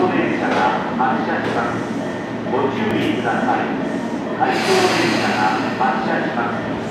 電車が発車します。ご注意ください。回送電車が発車します。